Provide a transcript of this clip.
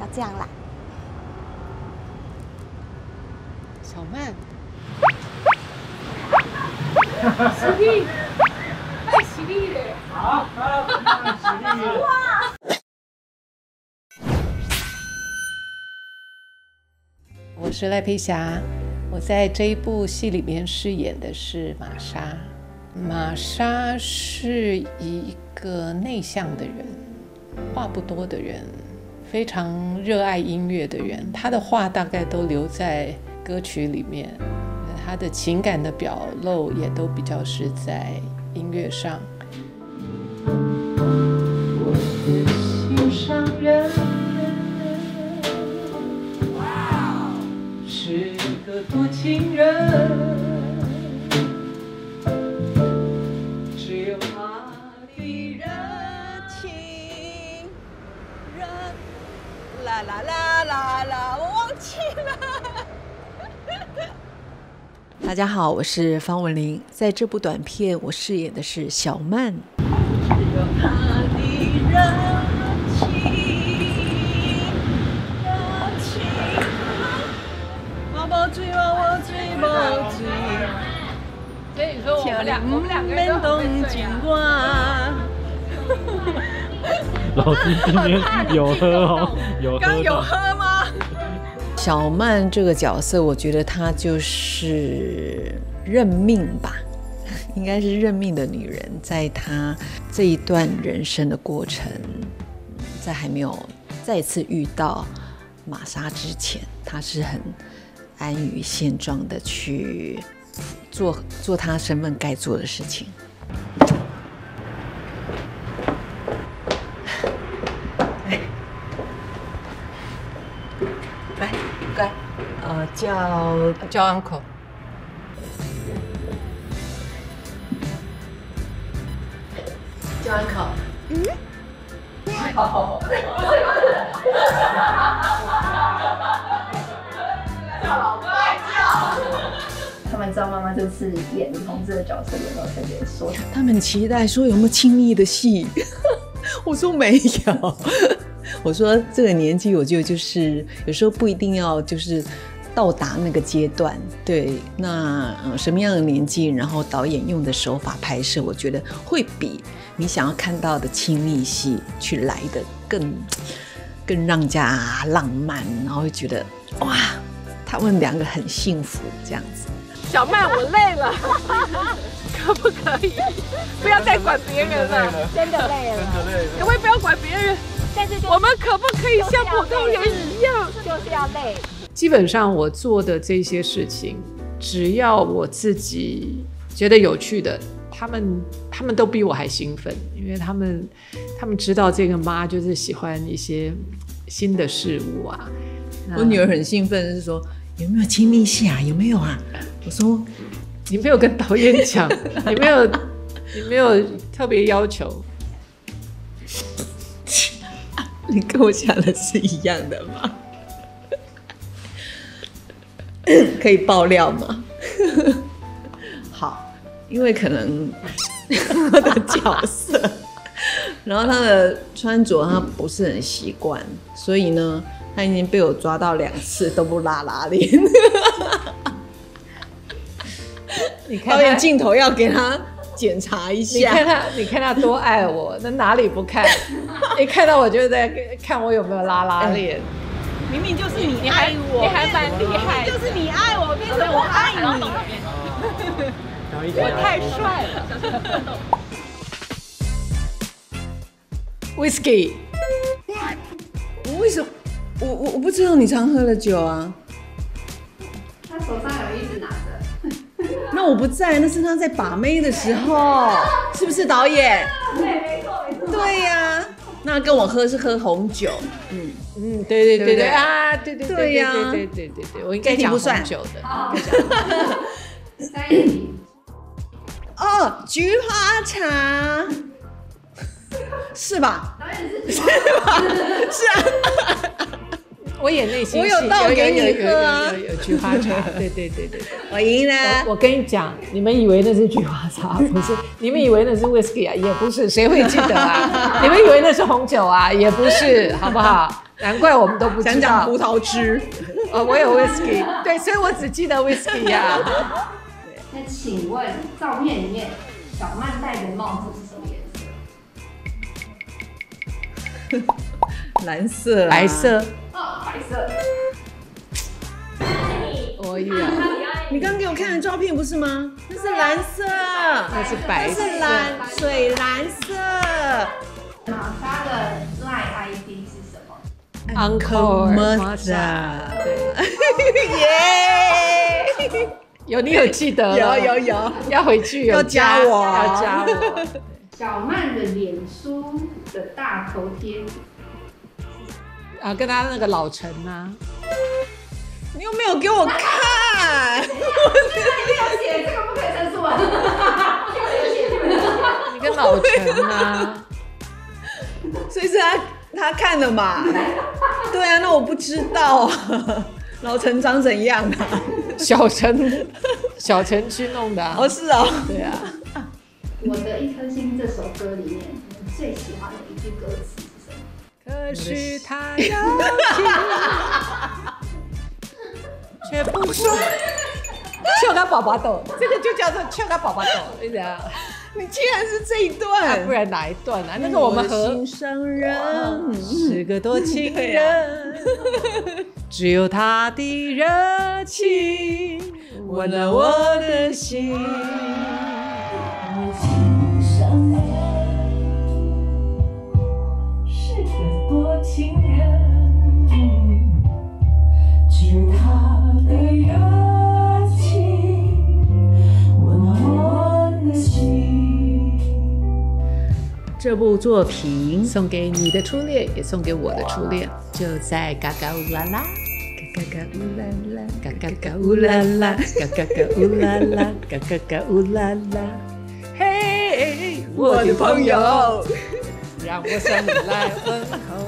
这样啦。 小曼， 实力，太实力了。 好，实力。哇！ 我是赖佩霞，我在这一部戏里面饰演的是玛莎。玛莎是一个内向的人，话不多的人，非常热爱音乐的人。她的话大概都留在歌曲里面，她的情感的表露也都比较是在音乐上。我的心上人是个多情人，只有他的热情人。啦啦啦啦啦，我忘记了。 大家好，我是方文琳，在这部短片我饰演的是小曼。 只有他的热情。所以你说我们两个人都很会睡啊。 老师今天有喝哦， 刚有喝吗？ 小曼这个角色，我觉得她就是认命吧，应该是认命的女人。在她这一段人生的过程，在还没有再次遇到玛莎之前，她是很安于现状的去做她身份该做的事情。来，乖，叫 uncle。叫 uncle。好。叫老公叫。 他们知道妈妈这次演女同志的角色，有没有特别说？ 他们期待说有没有亲密的戏，我说没有。我说这个年纪，我觉得就是有时候不一定要就是到达那个阶段。对，那什么样的年纪，然后导演用的手法拍摄，我觉得会比你想要看到的亲密戏去来的更让人家浪漫，然后会觉得哇，他们两个很幸福这样子。 小曼，我累了，可不可以不要再管别人了？ 真的累了， 可不可以不要管别人？ 但是我们可不可以像普通人一样？ 就是要累。 基本上我做的这些事情，只要我自己觉得有趣的，他们都比我还兴奋，因为他们知道这个妈就是喜欢一些新的事物啊。 我女儿很兴奋，是说有没有亲密戏啊？有没有啊？我说你没有跟导演讲，你没有特别要求。 你跟我想的是一样的吗？可以爆料吗？好，因为可能我的角色，然后他的穿着他不是很习惯，所以呢，他已经被我抓到2次都不拉拉链。 你看导演镜头要给他检查一下。 你看他多爱我，那哪里不看？一看到我就在看我有没有拉拉链。 明明就是你爱我， 你还蛮厉害的， 就是你爱我，变成我爱你。 我太帅了。 Whisky， 我为什么？我不知道你常喝了酒啊。 他手上有一直拿着。 那我不在，那是他在把妹的时候，是不是导演？ 对，没错没错。 对呀，那跟我喝是喝红酒。 对对啊，对呀， 对，我应该讲红酒的。 哦，菊花茶，是吧？是吧？是啊。 我演内心戏， 我有倒给你喝啊， 有菊花茶，对， 我赢了。 我跟你讲，你们以为那是菊花茶，不是；你们以为那是 whisky 啊，也不是，谁会记得啊？你们以为那是红酒啊，也不是，好不好？ 难怪我们都不知道。 讲讲葡萄汁。 我有 whisky， 对，所以我只记得 whisky 呀。 那请问照片里面小曼戴的帽子是什么颜色？ 蓝色、 白。色。 哦，白色。 我以为你刚刚给我看的照片不是吗？那是蓝色， 那是白色。 是水蓝色。 玛莎的 LINE ID 是什么？ Uncle Martha 对， 耶！ 你有记得了？ 有， 要回去有要加我要加我。 小曼的脸书的大头贴。 啊，跟他那个老陈啊， 你又没有给我看， 没有写，这个不可以申诉啊！这个有写，这个有写。 你跟老陈啊， 所以是他看的嘛？对啊，那我不知道啊，老陈长怎样啊？ 小陈去弄的、啊。 哦，是哦， 对啊。 我的一颗心这首歌里面，你们最喜欢的一句歌词是什么？ 可是他要听，却不说。笑他宝宝豆，这个就叫做笑他宝宝豆。对的。 你竟然是这一段， 不然哪一段啊？那个我们和心上人是个多情人，只有他的热情温暖我的心。 心上人是个多情人，只有他的热情温暖我的心。 这部作品送给你的初恋，也送给我的初恋，就在嘎嘎乌拉拉，嘎嘎嘎乌拉拉，嘎嘎嘎乌拉拉，嘎嘎嘎乌拉拉，嘎嘎嘎乌拉拉。嘿，我的朋友，让我向你来问候。